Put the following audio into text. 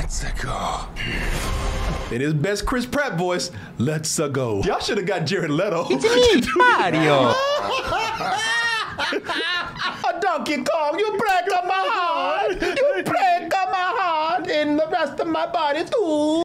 Let's go. In his best Chris Pratt voice, let's go. Y'all should have got Jared Leto. It's me, Mario. Donkey Kong, you break up my heart. You break up my heart and the rest of my body too.